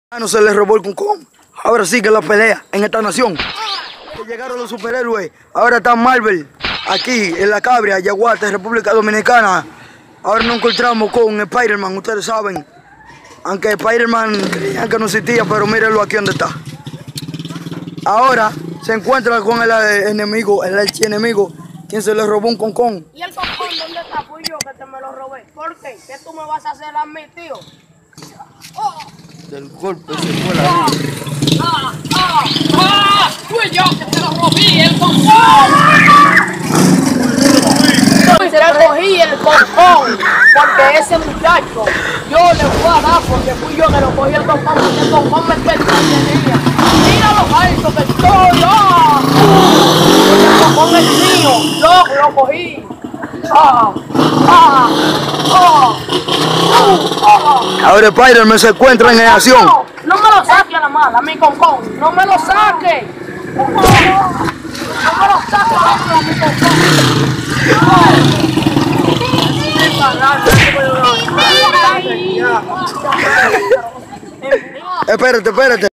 No se le robó el concón. Ahora sí que la pelea en esta nación. Que llegaron los superhéroes. Ahora está Marvel aquí en La Cabria, Yaguate, República Dominicana. Ahora nos encontramos con Spider-Man, ustedes saben. Aunque Spider-Man creían que no existía, pero mírenlo aquí donde está. Ahora se encuentra con el enemigo, el archienemigo, quien se le robó un concón. ¿Y el concón dónde está? Fui yo que te me lo robé. ¿Por qué? ¿Qué tú me vas a hacer a mí, tío? Oh. Del golpe se fue la vida. Fui yo que te lo robé, el concón. Se le cogí el concón porque ese muchacho yo le voy a dar porque fui yo que lo cogí el concón porque el concón me pertenecía. Mira lo alto que estoy, porque el concón es mío, yo lo cogí. Ahora Spider-Man se encuentra en acción. No me lo saque a la mala, mi concón, no me lo saque. No me lo saque a mi concón. Espérate.